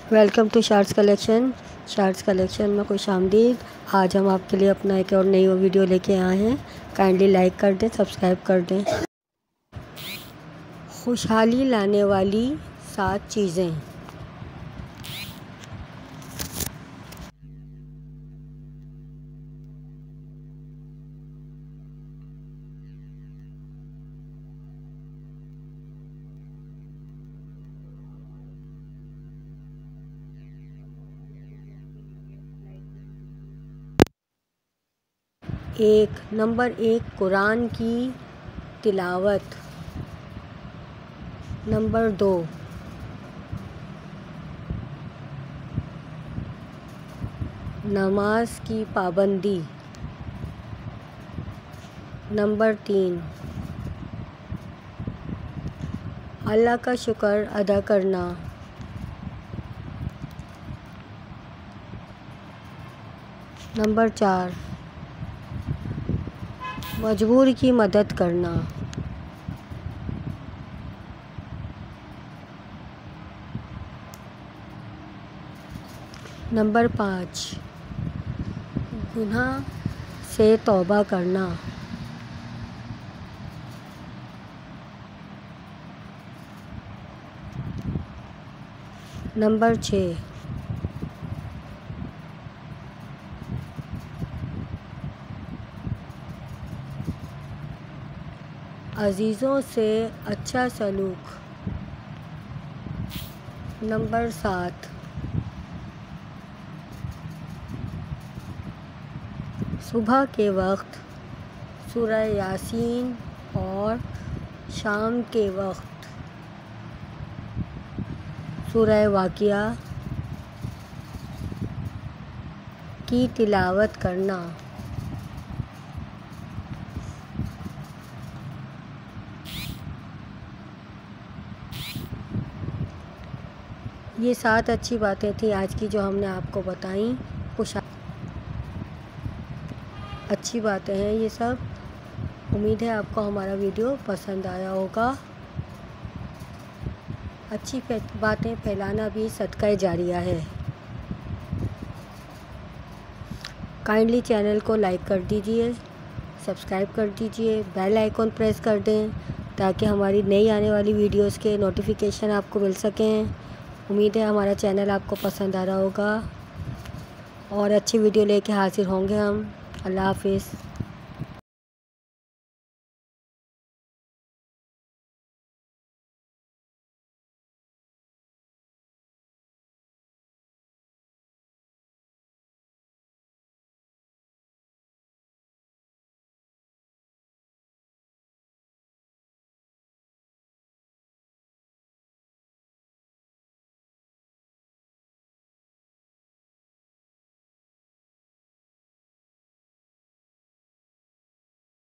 Welcome to shorts collection میں خوش آمدید۔ آج ہم آپ کے لیے اپنا ایک اور نئی ویڈیو لے کے آئے ہیں۔ کائنڈلی لائک کر دیں، سبسکرائب کر دیں۔ خوشحالی لانے والی 7 چیزیں۔ نمبر 1 قرآن کی تلاوت۔ نمبر 2 نماز کی پابندی۔ نمبر 3 اللہ کا شکر ادا کرنا۔ نمبر 4 مجبور کی مدد کرنا۔ نمبر 5 گناہ سے توبہ کرنا۔ نمبر 6 عزیزوں سے اچھا سلوک۔ نمبر 7 صبح کے وقت سورہ یاسین اور شام کے وقت سورہ واقعہ کی تلاوت کرنا۔ یہ 7 اچھی باتیں تھیں آج کی جو ہم نے آپ کو بتائیں۔ اچھی باتیں ہیں یہ سب۔ امید ہے آپ کو ہمارا ویڈیو پسند آیا ہوگا۔ اچھی باتیں پھیلانا بھی صدقہ جاریہ ہے۔ کائنڈلی چینل کو لائک کر دیجئے، سبسکرائب کر دیجئے، بیل آئیکن پریس کر دیں تاکہ ہماری نئی آنے والی ویڈیوز کے نوٹیفیکیشن آپ کو مل سکیں۔ امید ہے ہمارا چینل آپ کو پسند آ رہا ہوگا اور اچھی ویڈیو لے کے حاضر ہوں گے ہم۔ اللہ حافظ۔